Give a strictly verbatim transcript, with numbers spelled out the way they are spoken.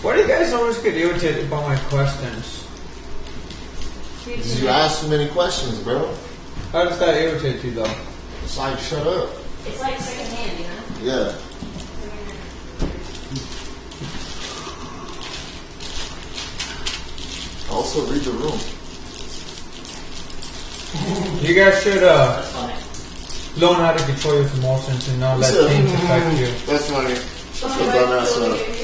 Why do you guys always get irritated by my questions? Because you ask too many questions, bro. How does that irritate you, though? It's like, shut up. It's like second hand, you know? Yeah. Also, read the room. You guys should uh, learn how to control your emotions and not let things affect you. That's funny. Shut your dumb ass up.